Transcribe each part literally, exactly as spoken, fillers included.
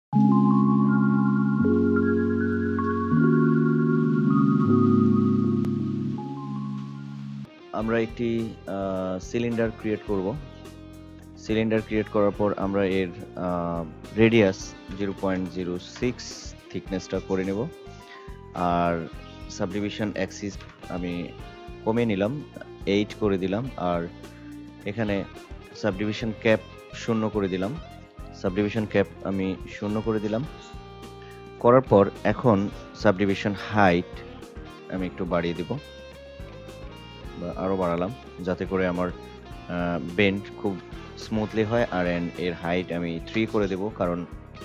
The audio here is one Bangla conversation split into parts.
আমরা একটি সিলিন্ডার ক্রিয়েট করব। সিলিন্ডার ক্রিয়েট করার পর আমরা এর radius zero point zero six থিকনেসটা করে নেব, আর সাবডিভিশন অ্যাক্সিস আমি কমিয়ে নিলাম, এইট করে দিলাম, আর এখানে সাবডিভিশন ক্যাপ শূন্য করে দিলাম। সাবডিভিশন ক্যাপ আমি শূন্য করে দিলাম করার পর এখন সাবডিভিশন হাইট আমি একটু বাড়িয়ে দিব বা আরও বাড়ালাম, যাতে করে আমার বেন্ড খুব স্মুথলি হয়। আর এর হাইট আমি থ্রি করে দেব, কারণ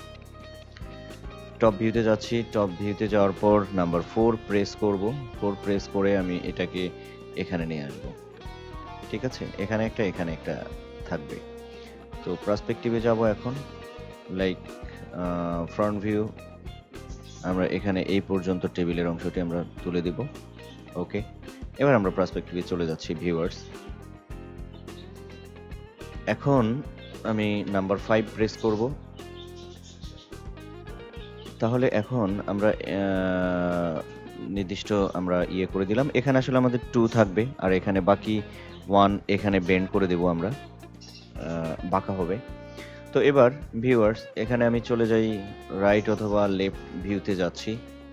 টপ ভিউতে যাচ্ছি। টপ ভিউতে যাওয়ার পর নাম্বার ফোর প্রেস করব। ফোর প্রেস করে আমি এটাকে এখানে নিয়ে আসব। ঠিক আছে, এখানে একটা এখানে একটা থাকবে। তো পার্সপেক্টিভে যাব এখন, লাইক ফ্রন্ট ভিউ আমরা এখানে এই পর্যন্ত টেবিলের অংশটি আমরা তুলে দেব। ওকে, এবার আমরা পার্সপেক্টিভে চলে যাচ্ছি ভিউয়ার্স। এখন আমি নাম্বার ফাইভ প্রেস করব। তাহলে এখন আমরা নির্দিষ্ট আমরা ইয়ে করে দিলাম। এখানে আসলে আমাদের টু থাকবে, আর এখানে বাকি ওয়ান এখানে বেন্ড করে দেব আমরা, বাঁকা হবে। তো এবার ভিউয়ার্স এখানে আমি চলে যাই রাইট অথবা লেফট ভিউতে যাচ্ছি,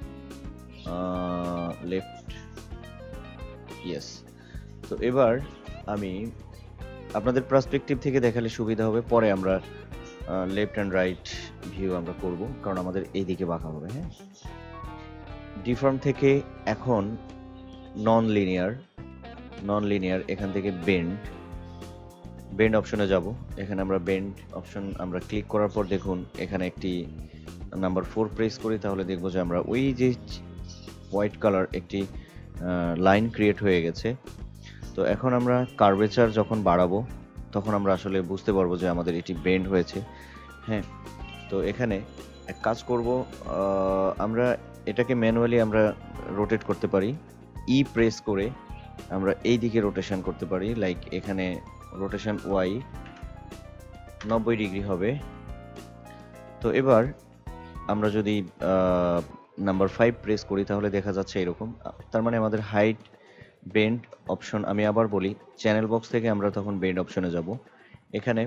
লেফট, ইয়েস। তো এবার আমি আপনাদের পার্সপেক্টিভ থেকে দেখালে সুবিধা হবে, পরে আমরা লেফট অ্যান্ড রাইট ভিউ আমরা করব, কারণ আমাদের এই দিকে বাঁকা হবে। হ্যাঁ, ডিফর্ম থেকে এখন নন লিনিয়ার, নন লিনিয়ার এখান থেকে বেন্ড, বেন্ড অপশনে যাব। এখানে আমরা বেন্ড অপশন আমরা ক্লিক করার পর দেখুন এখানে একটি নাম্বার ফোর প্রেস করি, তাহলে দেখবো যে আমরা ওই যে হোয়াইট কালার একটি লাইন ক্রিয়েট হয়ে গেছে। তো এখন আমরা কার্ভেচার যখন বাড়াবো তখন আমরা আসলে বুঝতে পারবো যে আমাদের এটি বেন্ড হয়েছে। হ্যাঁ, তো এখানে এক কাজ করব, আমরা এটাকে ম্যানুয়ালি আমরা রোটেট করতে পারি। ই প্রেস করে আমরা এই দিকে রোটেশন করতে পারি, লাইক এখানে রোটেশন ওয়াই নব্বই ডিগ্রি হবে। তো এবার আমরা যদি নাম্বার ফাইভ প্রেস করি তাহলে দেখা যাচ্ছে এরকম। তার মানে আমাদের হাইট বেন্ড অপশন, আমি আবার বলি, চ্যানেল বক্স থেকে আমরা তখন বেন্ড অপশনে যাব। এখানে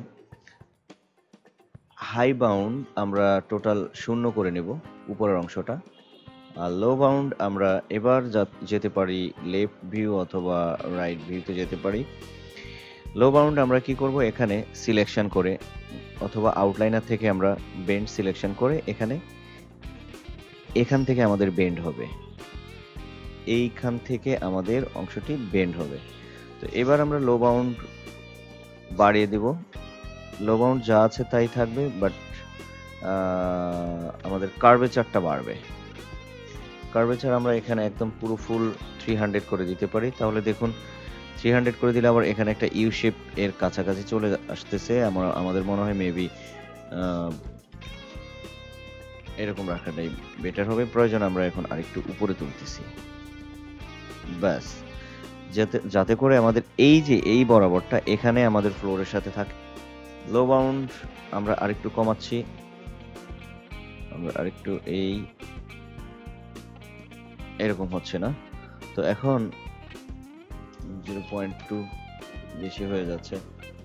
হাই বাউন্ড আমরা টোটাল শূন্য করে নেব উপরের অংশটা, আর লো বাউন্ড আমরা এবার যেতে পারি লেফট ভিউ অথবা রাইট ভিউতে যেতে পারি। লো বাউন্ড আমরা কি করব, এখানে সিলেকশন করে অথবা আউটলাইনার থেকে আমরা বেন্ড সিলেকশন করে এখানে এখান থেকে আমাদের বেন্ড হবে, এইখান থেকে আমাদের অংশটি বেন্ড হবে। তো এবার আমরা লো বাউন্ড বাড়িয়ে দেব। লো বাউন্ড যা আছে তাই থাকবে, বাট আমাদের কার্ভেচারটা বাড়বে। কার্ভেচার আমরা এখানে একদম পুরো ফুল থ্রি হান্ড্রেড করে দিতে পারি। তাহলে দেখুন থ্রি হান্ড্রেড করে দিলে আবার এখানে একটা ইউ শেপ এর কাছাকাছি চলে আসতেছে। আমার আমাদের মনে হয় মেবি এরকম রাখাটাই বেটার হবে। প্রয়োজন আমরা এখন আরেকটু উপরে তুলতেছি, ব্যাস, যাতে যাতে করে আমাদের এই যে এই বরাবরটা এখানে আমাদের ফ্লোরের সাথে থাকে। লো বাউন্ড আমরা আরেকটু কমাচ্ছি, আমরা আরেকটু এই এরকম হচ্ছে না। তো এখন জিরো পয়েন্ট টু বেশি হয়ে যাচ্ছে।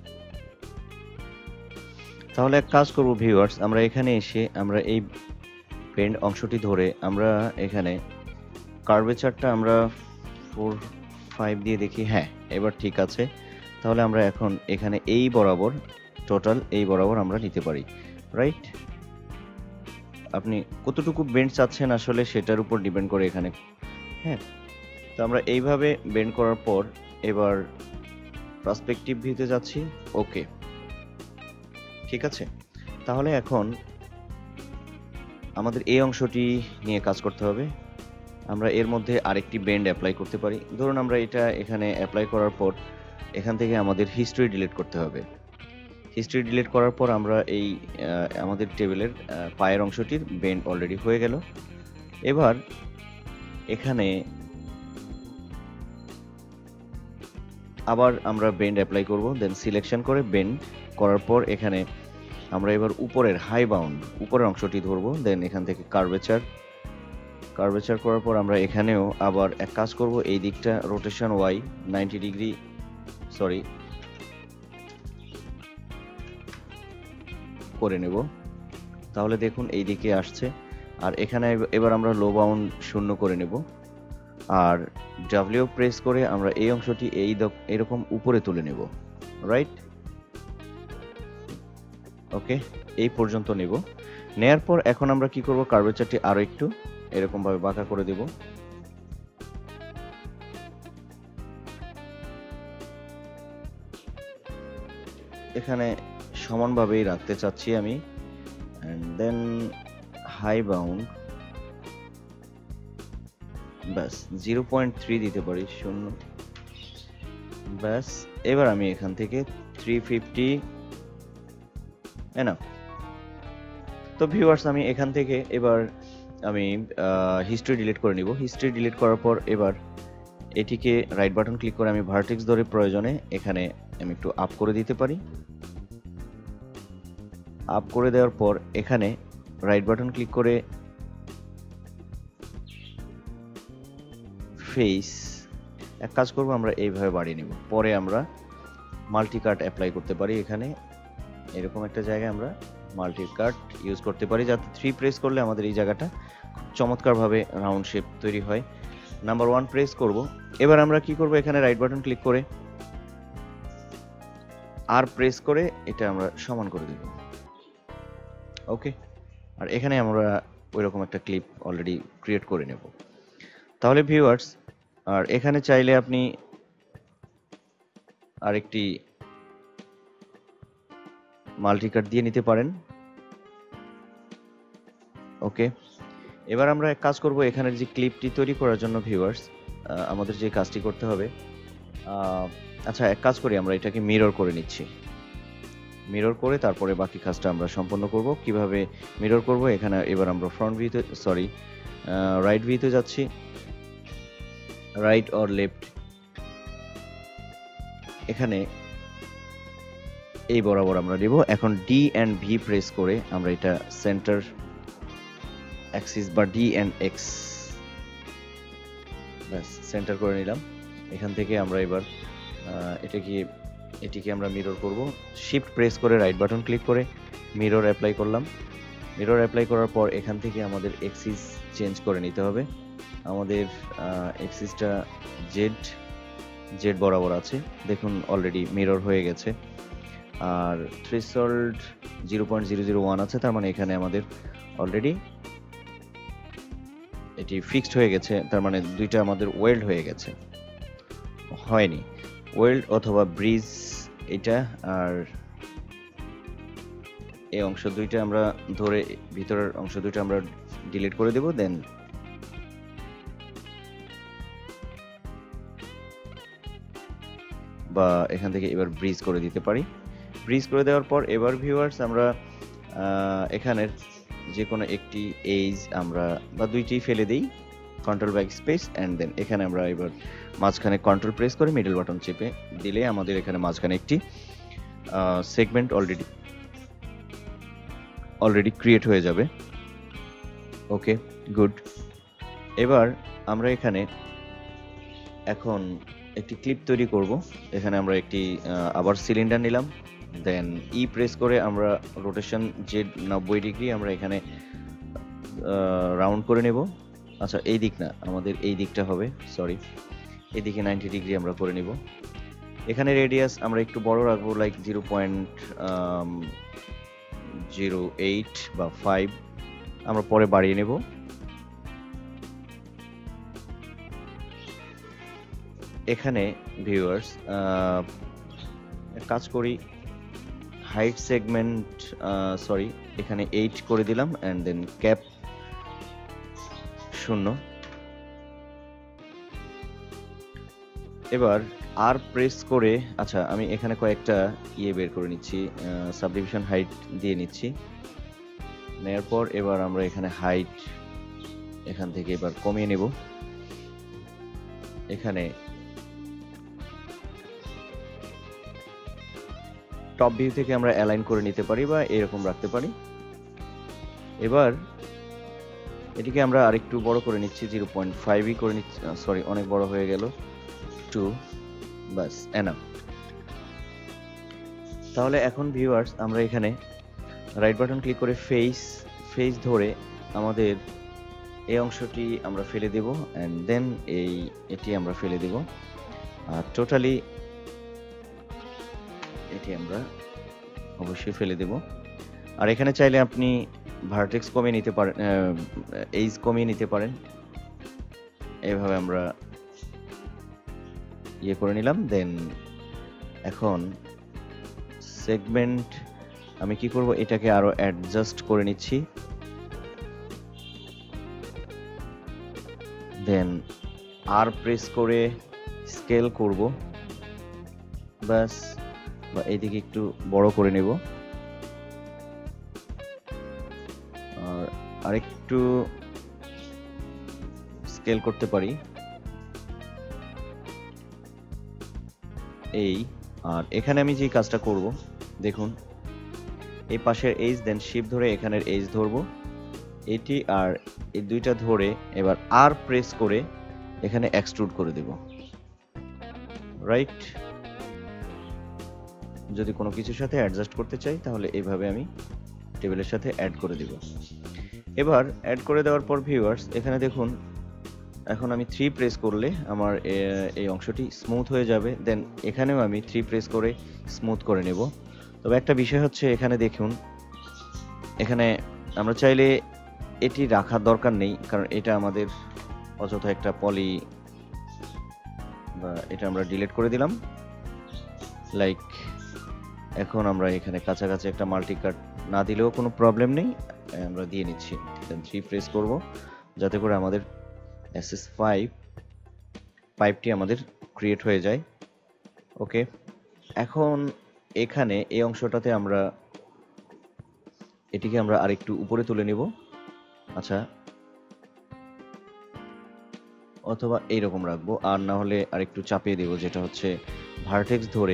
তাহলে এক কাজ করব ভিউয়ার্স, আমরা এখানে এসে আমরা এই বেন্ড অংশটি ধরে আমরা এখানে কার্ভেচারটা আমরা ফোর ফাইভ দিয়ে দেখি। হ্যাঁ, এবার ঠিক আছে। তাহলে আমরা এখন এখানে এই বরাবর টোটাল এই বরাবর আমরা নিতে পারি, রাইট? আপনি কতটুকু বেন্ড চাচ্ছেন আসলে সেটার উপর ডিপেন্ড করে এখানে। হ্যাঁ, তো আমরা এইভাবে বেন্ড করার পর এবার পার্সপেক্টিভ ভিউতে যাচ্ছি। ওকে, ঠিক আছে। তাহলে এখন আমাদের এই অংশটি নিয়ে কাজ করতে হবে। আমরা এর মধ্যে আরেকটি বেন্ড অ্যাপ্লাই করতে পারি। ধরুন আমরা এটা এখানে অ্যাপ্লাই করার পর এখান থেকে আমাদের হিস্ট্রি ডিলিট করতে হবে। হিস্ট্রি ডিলিট করার পর আমরা এই আমাদের টেবিলের পায়ের অংশটির বেন্ড অলরেডি হয়ে গেল। এবার এখানে আবার আমরা বেন্ড অ্যাপ্লাই করব, দেন সিলেকশন করে বেন্ড করার পর এখানে আমরা এবার উপরের হাই বাউন্ড উপরের অংশটি ধরবো, দেন এখান থেকে কার্ভেচার কার্ভেচার করার পর আমরা এখানেও আবার এক কাজ করব, এই দিকটা rotation Y ninety degree sorry করে নেব। তাহলে দেখুন এই দিকে আসছে। আর এখানে এবার আমরা লো বাউন্ড শূন্য করে নেব, আর ডাব্লিউ প্রেস করে আমরা এই অংশটি এই এরকম উপরে তুলে নেব, রাইট? ওকে, এই পর্যন্ত নেব। নেয়ার পর এখন আমরা কি করব, কার্ভেচারটি আরো একটু এরকম ভাবে বাঁকা করে দেব। এখানে সমানভাবেই রাখতে চাচ্ছি আমি। and then high bound ব্যাস জিরো পয়েন্ট থ্রি দিতে পারি, শূন্য। ব্যাস এবার আমি এখান থেকে থ্রি ফিফটি এনাফ। তো ভিউয়ার্স আমি এখান থেকে এবার আমি হিস্ট্রি ডিলিট করে নিব। হিস্ট্রি ডিলিট করার পর এবার এটিকে রাইট বাটন ক্লিক করে আমি ভার্টেক্স ধরে প্রয়োজনে এখানে আমি একটু আপ করে দিতে পারি। আপ করে দেওয়ার পর এখানে রাইট বাটন ক্লিক করে ফেস এক কাজ করব, আমরা এইভাবে বাড়িয়ে নিব। পরে আমরা মাল্টি কাট অ্যাপ্লাই করতে পারি। এখানে এরকম একটা জায়গায় আমরা মাল্টি কাট ইউজ করতে পারি, যাতে থ্রি প্রেস করলে আমাদের এই জায়গাটা চমৎকারভাবে রাউন্ড শেপ তৈরি হয়। নাম্বার ওয়ান প্রেস করব। এবার আমরা কি করব, এখানে রাইট বাটন ক্লিক করে আর প্রেস করে এটা আমরা সমান করে দেব। ওকে, আর এখানে আমরা ওইরকম একটা ক্লিপ অলরেডি ক্রিয়েট করে নেব। তাহলে ভিউয়ার্স, আর এখানে চাইলে আপনি আরেকটি মাল্টিকাট দিয়ে নিতে পারেন। ওকে, এবার আমরা এক কাজ করব, এখানের যে ক্লিপটি তৈরি করার জন্য ভিউয়ার্স আমাদের যে কাজটি করতে হবে, আচ্ছা এক কাজ করি, আমরা এটাকে মিরর করে নিচ্ছি। মিরর করে তারপরে বাকি কাজটা আমরা সম্পন্ন করব। কিভাবে মিরর করব, এখানে এবার আমরা ফ্রন্ট ভিউতে সরি রাইট ভিউতে যাচ্ছি, রাইট অর লেফট, এখানে এই বরাবর আমরা দেব। এখন ডি এন্ড ভি প্রেস করে আমরা এটা সেন্টার অ্যাক্সিস বা ডি এন্ড এক্স ব্যাস সেন্টার করে নিলাম। এখান থেকে আমরা এবার এটাকে এটিকে আমরা মিরর করব। শিফট প্রেস করে রাইট বাটন ক্লিক করে মিরর অ্যাপ্লাই করলাম। মিরর অ্যাপ্লাই করার পর এখান থেকে আমাদের এক্সিস চেঞ্জ করে নিতে হবে। আমাদের এক্সিসটা জেড জেড বরাবর আছে, দেখুন অলরেডি মিরর হয়ে গেছে। আর threshold zero point zero zero one আছে, তার মানে এখানে আমাদের অলরেডি এটি ফিক্সড হয়ে গেছে, তার মানে দুইটা আমাদের ওয়েল্ড হয়ে গেছে। হয়নি, ওয়েল্ড অথবা ব্রিজ এটা, আর এই অংশ দুইটা আমরা ধরে ভিতরের অংশ দুইটা আমরা ডিলিট করে দেব। দেন বা এখান থেকে এবার ব্রিজ করে দিতে পারি। ব্রিজ করে দেওয়ার পর এবার ভিউয়ার্স আমরা এখানের যে কোনো একটি এজ আমরা বা দুইটি ফেলে দিই, control back space, and then এখানে আমরা এবার মাঝখানে কন্ট্রোল প্রেস করে মিডল বাটন চেপে দিলে আমাদের এখানে মাঝখানে একটি সেগমেন্ট অলরেডি অলরেডি ক্রিয়েট হয়ে যাবে। Okay, good. এবার আমরা এখানে এখন একটি ক্লিপ তৈরি করব। এখানে আমরা একটি আবার সিলিন্ডার নিলাম, দেন ই প্রেস করে আমরা রোটেশন যে নব্বই ডিগ্রি আমরা এখানে রাউন্ড করে নেব। আচ্ছা এই দিক না, আমাদের এই দিকটা হবে, সরি এদিকে নাইনটি ডিগ্রি আমরা করে নিব। এখানে রেডিয়াস আমরা একটু বড় রাখবো, like zero point zero eight বা ফাইভ, আমরা পরে বাড়িয়ে নেব। এখানে ভিউয়ার্স কাজ করি, হাইট সেগমেন্ট সরি এখানে এইট করে দিলাম, অ্যান্ড দেন ক্যাপ শূন্য। এবার আর প্রেস করে, আচ্ছা আমি এখানে কয়েকটা ইয়ে বের করে নিচ্ছি, সাবডিভিশন হাইট দিয়ে নিচ্ছি। নেওয়ার পর এবার আমরা এখানে হাইট এখান থেকে এবার কমিয়ে নেব। এখানে টপ ভিউ থেকে আমরা অ্যালাইন করে নিতে পারি বা এরকম রাখতে পারি। এবার এটিকে আমরা আরেকটু বড় করে নিচ্ছি, জিরো পয়েন্ট ফাইভই করে নিচ্ছি, সরি অনেক বড় হয়ে গেল, টু, বাস এনাফ। তাহলে এখন ভিউয়ার্স আমরা এখানে রাইট বাটন ক্লিক করে ফেস ফেস ধরে আমাদের এই অংশটি আমরা ফেলে দেব, অ্যান্ড দেন এই এটি আমরা ফেলে দেব, আর টোটালি এটি আমরা অবশ্যই ফেলে দেব। আর এখানে চাইলে আপনি ভার্টেক্স কমিয়ে নিতে পারেন, এইজ কমিয়ে নিতে পারেন। এইভাবে আমরা ইয়ে করে নিলাম। দেন এখন সেগমেন্ট আমি কি করব, এটাকে আরো অ্যাডজাস্ট করে নিচ্ছি। দেন আর প্রেস করে স্কেল করব, বাস, বা এইদিকে একটু বড় করে নেব, আর আরেকটু স্কেল করতে পারি এই। আর এখানে আমি যে কাজটা করব, দেখুন এই পাশের এজ, দেন শিফট ধরে এখানের এজ ধরবো এটি, আর এই দুইটা ধরে এবার আর প্রেস করে এখানে এক্সট্রুড করে দেব, রাইট। যদি কোনো কিছুর সাথে অ্যাডজাস্ট করতে চাই তাহলে এইভাবে আমি টেবিলের সাথে অ্যাড করে দেব। এবার অ্যাড করে দেওয়ার পর ভিউয়ার্স এখানে দেখুন, এখন আমি থ্রি প্রেস করলে আমার এই অংশটি স্মুথ হয়ে যাবে। দেন এখানেও আমি থ্রি প্রেস করে স্মুথ করে নেব। তবে একটা বিষয় হচ্ছে, এখানে দেখুন, এখানে আমরা চাইলে এটি রাখার দরকার নেই, কারণ এটা আমাদের অযথা একটা পলি, বা এটা আমরা ডিলিট করে দিলাম। লাইক এখন আমরা এখানে কাছাকাছি একটা মাল্টিকাট না দিলেও কোনো প্রবলেম নেই, আমরা দিয়ে নিচ্ছি। দেন থ্রি প্রেস করব যাতে করে আমাদের এস এস ফাইভ পাইপটি আমাদের ক্রিয়েট হয়ে যায়। ওকে, এখন এখানে এই অংশটাতে আমরা এটিকে আমরা আরেকটু উপরে তুলে নিব। আচ্ছা, অথবা এইরকম রাখবো, আর না হলে আরেকটু চাপিয়ে দেব, যেটা হচ্ছে ভার্টেক্স ধরে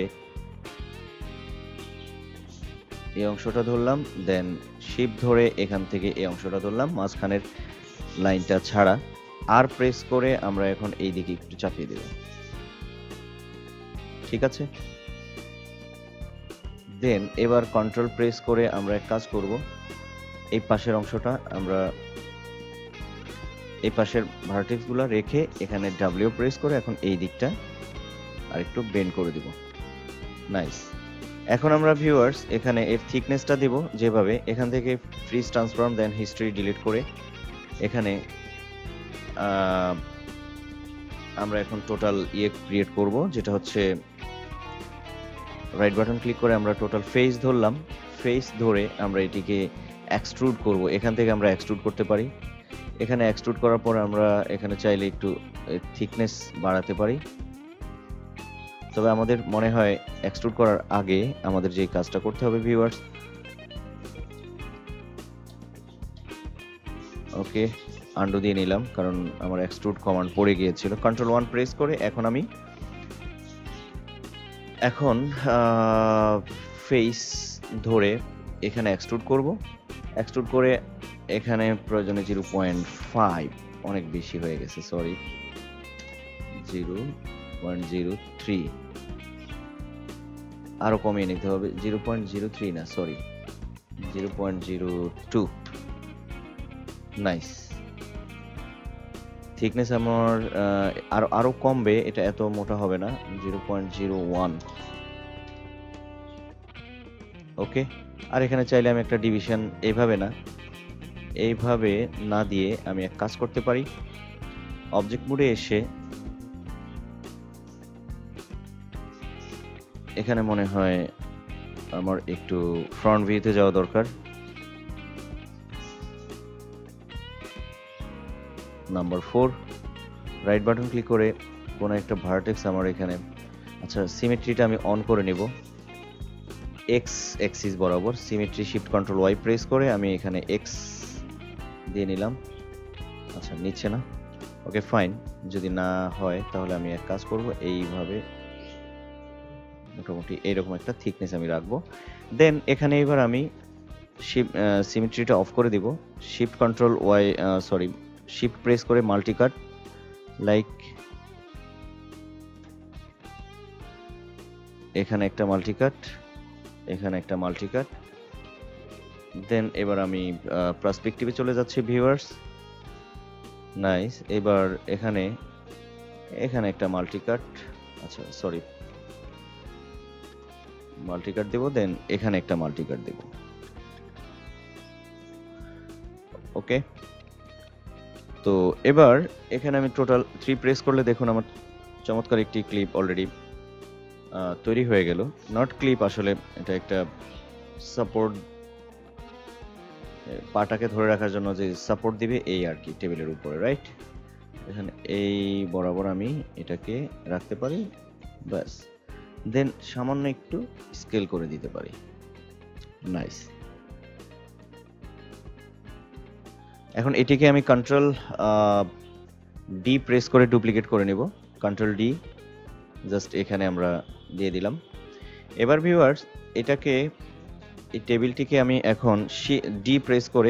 এই অংশটা ধরলাম, দেন শিফট ধরে এখান থেকে এই অংশটা ধরলাম, মাঝখানের লাইনটা ছাড়া, আর প্রেস করে আমরা এখন এই দিকে একটু চাপিয়ে দেব, ঠিক আছে। দেন এবার কন্ট্রোল প্রেস করে আমরা এক কাজ করব, এই পাশের অংশটা আমরা এই পাশের ভার্টেক্সগুলো রেখে এখানে ডাব্লিউ প্রেস করে এখন এই দিকটা আরেকটু বেন্ড করে দিব, নাইস। এখন আমরা ভিউয়ার্স এখানে এর থিকনেসটা দেব যেভাবে, এখান থেকে freeze transform, then history delete করে এখানে আমরা এখন টোটাল ইয়ে ক্রিয়েট করব, যেটা হচ্ছে রাইট বাটন ক্লিক করে আমরা টোটাল ফেস ধরলাম, ফেস ধরে আমরা এটিকে এক্সট্রুড করব। এখান থেকে আমরা এক্সট্রুড করতে পারি, এখানে এক্সট্রুড করার পর আমরা এখানে চাইলে একটু থিকনেস বাড়াতে পারি। তবে আমাদের মনে হয় এক্সট্রুড করার আগে আমাদের যে কাজটা করতে হবে ভিউয়ার্স, ওকে আন্ডু দিয়ে নিলাম কারণ আমার এক্সট্রুড কমান্ড পড়ে গিয়েছিল। কন্ট্রোল ওয়ান প্রেস করে এখন আমি এখন ফেস ধরে এখানে এক্সট্রুড করব, এক্সট্রুড করে এখানে প্রয়োজনে জিরো পয়েন্ট ফাইভ, অনেক বেশি হয়ে গেছে, sorry, zero point zero three, আরো কমিয়ে নিতে হবে, জিরো পয়েন্ট জিরো থ্রি না, sorry, zero point zero two, nice. Thickness আমার আরো আরো কমবে, এটা এত মোটা হবে না, zero point zero one, okay. আর এখানে চাইলে আমি একটা ডিভিশন এইভাবে না এইভাবে না দিয়ে আমি এক কাজ করতে পারি, অবজেক্ট মোডে এসে এখানে মনে হয় আমার একটু ফ্রন্ট ভিউতে যাওয়া দরকার, number four, right button click করে কোনো একটা ভার্টেক্স আমার এখানে, আচ্ছা সিমেট্রিটা আমি অন করে নেব, এক্স এক্সিস বরাবর symmetry, shift control Y press করে আমি এখানে এক্স দিয়ে নিলাম। আচ্ছা নিচ্ছে না, ওকে ফাইন, যদি না হয় তাহলে আমি এক কাজ করব, এইভাবে মোটামুটি এইরকম একটা থিকনেস আমি রাখবো। দেন এখানে এবার আমি শিফট সিমেট্রিটা অফ করে দিব, shift control Y sorry shift press করে মাল্টিকাট, লাইক এখানে একটা মাল্টিকাট, এখানে একটা মাল্টিকাট। দেন এবার আমি পার্সপেক্টিভে চলে যাচ্ছি ভিউয়ার্স, নাইস। এবার এখানে এখানে একটা মাল্টিকাট, আচ্ছা সরি মাল্টিকাট দেব, দেন এখানে একটা মাল্টিকাট দেব। ওকে, তো এবার এখানে আমি টোটাল থ্রি প্রেস করলে দেখুন আমার চমৎকার একটি ক্লিপ অলরেডি তৈরি হয়ে গেল। নট ক্লিপ, আসলে এটা একটা সাপোর্ট, পাটাকে ধরে রাখার জন্য যে সাপোর্ট দিবে এই আর কি টেবিলের উপরে, রাইট? এখানে এই বরাবর আমি এটাকে রাখতে পারি, ব্যাস। দেন সামান্য একটু স্কেল করে দিতে পারি, নাইস। এখন এটিকে আমি কন্ট্রোল ডি প্রেস করে ডুপ্লিকেট করে নেব, কন্ট্রোল ডি জাস্ট এখানে আমরা দিয়ে দিলাম। এবার ভিউয়ার্স এটাকে, এই টেবিলটিকে আমি এখন ডি প্রেস করে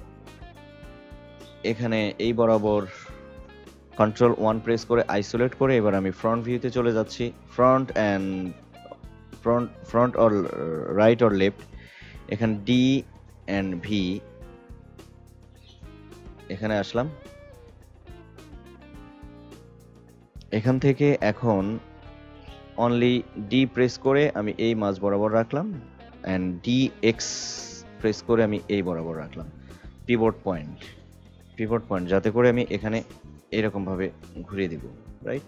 এখানে এই বরাবর কন্ট্রোল ওয়ান প্রেস করে আইসোলেট করে এবার আমি ফ্রন্ট ভিউতে চলে যাচ্ছি। Front and front front or right or left, এখানে ডি অ্যান্ড ভি, এখানে আসলাম। এখান থেকে এখন অনলি ডি প্রেস করে আমি এই মাঝ বরাবর রাখলাম, অ্যান্ড ডি এক্স প্রেস করে আমি এই বরাবর রাখলাম, পিভট পয়েন্ট, পিভট পয়েন্ট, যাতে করে আমি এখানে এরকম ভাবে ঘুরিয়ে দিব, রাইট?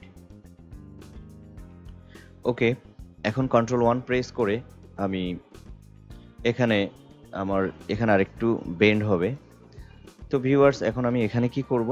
ওকে, এখন কন্ট্রোল ওয়ান প্রেস করে আমি এখানে আমার এখানে আরেকটু বেন্ড হবে। তো ভিউয়ার্স এখন আমি এখানে কি করব,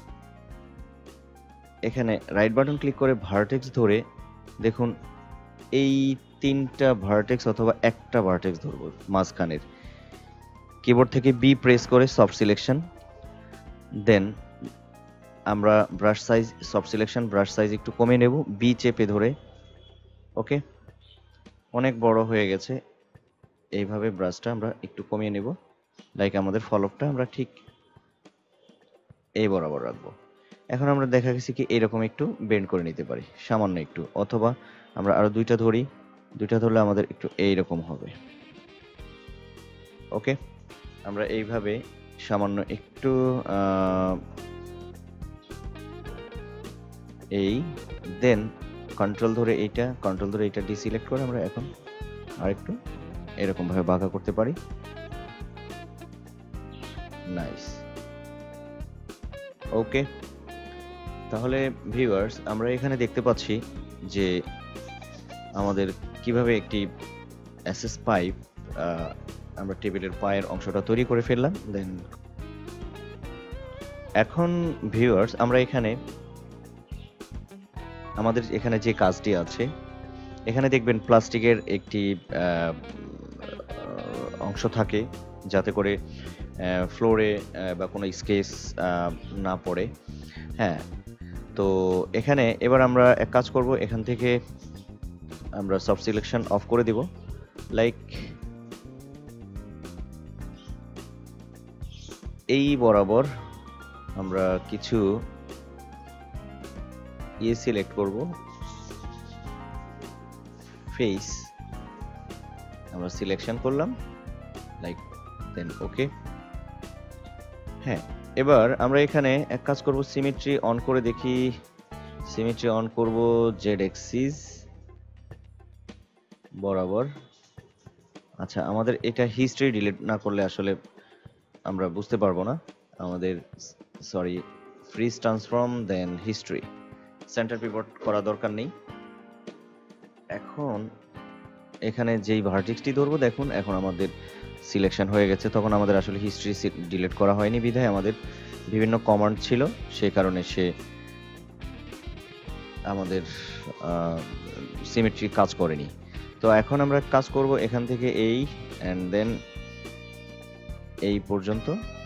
এখানে রাইট বাটন ক্লিক করে ভার্টেক্স ধরে দেখুন এই তিনটা ভার্টেক্স অথবা একটা ভার্টেক্স ধরবো মাঝখানের, কিবোর্ড থেকে বি প্রেস করে সফট সিলেকশন, দেন আমরা brush size, soft selection, brush size একটু কমিয়ে নেব, বি চেপে ধরে। ওকে, অনেক বড় হয়ে গেছে, এইভাবে ব্রাশটা আমরা একটু কমিয়ে নেব, লাইক আমাদের ফলকটা আমরা ঠিক এই বরাবর রাখবো। এখন আমরা দেখা গেছে কি এরকম একটু বেন্ড করে নিতে পারি সামান্য একটু, অথবা আমরা আরো দুইটা ধরি, দুইটা ধরলে আমাদের একটু এইরকম হবে। ওকে, আমরা এইভাবে সামান্য একটু এই, দেন কন্ট্রোল ধরে এইটা, কন্ট্রোল ধরে এইটা ডিসিলেক্ট করে আমরা এখন আরেকটু এরকম ভাবে বাঁকা করতে পারি, নাইস। ওকে, তাহলে ভিউয়ার্স আমরা এখানে দেখতে পাচ্ছি যে আমাদের কিভাবে একটি এসএস পাইপ আমরা টেবিলের পায়ের অংশটা তৈরি করে ফেললাম। দেন এখন ভিউয়ার্স আমরা এখানে আমাদের এখানে যে কাজটি আছে, এখানে দেখবেন প্লাস্টিকের একটি অংশ থাকে যাতে করে ফ্লোরে বা কোনো স্কেচ না পড়ে। হ্যাঁ, তো এখানে এবার আমরা এক কাজ করব, এখান থেকে আমরা সফট সিলেকশন অফ করে দিব, লাইক এই বরাবর আমরা কিছু ইয়ে সিলেক্ট করব, ফেস আমরা সিলেকশন করলাম, লাইক দেন ওকে। হ্যাঁ, এবার আমরা এখানে এক কাজ করব, সিমেট্রি অন করে দেখি, সিমেট্রি অন করব, জেড এক্সিস বরাবর। আচ্ছা, আমাদের এটা হিস্ট্রি ডিলিট না করলে আসলে আমরা বুঝতে পারবো না, আমাদের sorry freeze transform then history, centre pivot করা দরকার নেই। এখন এখানে যেই ভার্টেক্সটি ধরবো দেখুন এখন আমাদের সিলেকশন হয়ে গেছে, তখন আমাদের আসলে হিস্ট্রি ডিলিট করা হয়নি বিধায় আমাদের বিভিন্ন কমান্ড ছিল, সেই কারণে সে আমাদের সিমেট্রি কাজ করেনি। তো এখন আমরা কাজ করব এখান থেকে এই এন্ড দেন এই পর্যন্ত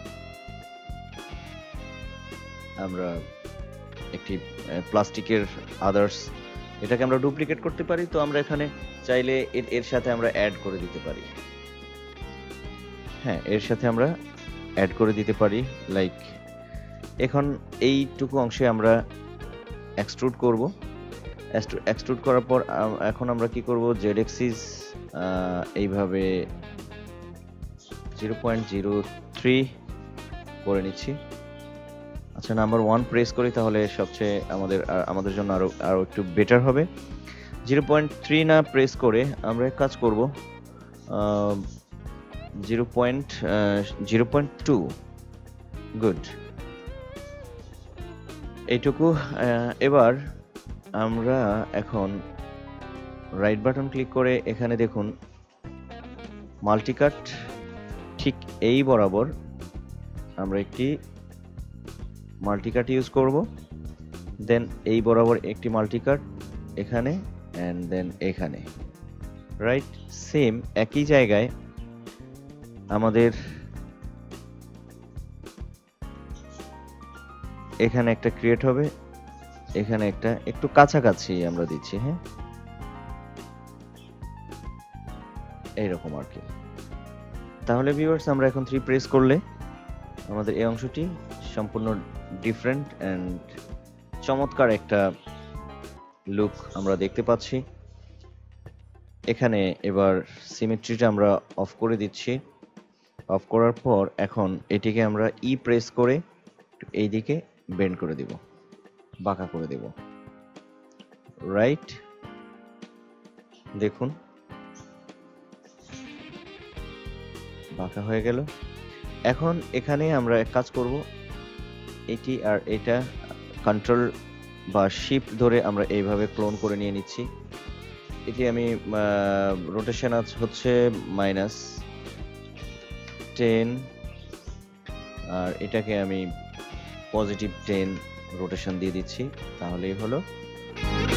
আমরা একটি প্লাস্টিকের আদার্স, এটাকে আমরা ডুপ্লিকেট করতে পারি। তো আমরা এখানে চাইলে এর এর সাথে আমরা অ্যাড করে দিতে পারি। হ্যাঁ, এর সাথে আমরা অ্যাড করে দিতে পারি। লাইক এখন এইটুকু অংশে আমরা এক্সট্রুড করব। এক্সট্রুড করার পর এখন আমরা কি করব, জেড এক্সিস এইভাবে জিরো পয়েন্ট জিরো থ্রি করে নিচ্ছি। আচ্ছা, নাম্বার ওয়ান প্রেস করি, তাহলে সবচেয়ে আমাদের আমাদের জন্য আরো আরো একটু বেটার হবে। জিরো পয়েন্ট থ্রি না প্রেস করে আমরা এক কাজ করব, zero point zero point two. Good, এইটুকু। এবার আমরা এখন রাইট বাটন ক্লিক করে এখানে দেখুন মাল্টিকাট, ঠিক এই বরাবর আমরা একটি মাল্টিকাট ইউজ করব। দেন এই বরাবর একটি মাল্টিকাট এখানে অ্যান্ড দেন এখানে, রাইট সেম একই জায়গায় আমাদের এখানে একটা ক্রিয়েট হবে, এখানে একটা, একটু কাছাকাছি আমরা দিচ্ছি। হ্যাঁ, এইরকম আর কি। তাহলে ভিউয়ার্স, আমরা এখন থ্রি প্রেস করলে আমাদের এই অংশটি সম্পূর্ণ ডিফারেন্ট অ্যান্ড চমৎকার একটা লুক আমরা দেখতে পাচ্ছি। এখানে এবার সিমেট্রিটা আমরা অফ করে দিচ্ছি। অফ করার পর এখন এটিকে আমরা ই প্রেস করে এই দিকে বেন্ড করে দিব, বাঁকা করে দেব, রাইট। দেখুন বাঁকা হয়ে গেল। এখন এখানে আমরা এক কাজ করব, এটি আর এটা কন্ট্রোল বা শিফট ধরে আমরা এইভাবে ক্লোন করে নিয়ে নিচ্ছি। এটি আমি রোটেশন হচ্ছে মাইনাস টেন, আর এটাকে আমি পজিটিভ টেন রোটেশন দিয়ে দিচ্ছি, তাহলেই হলো।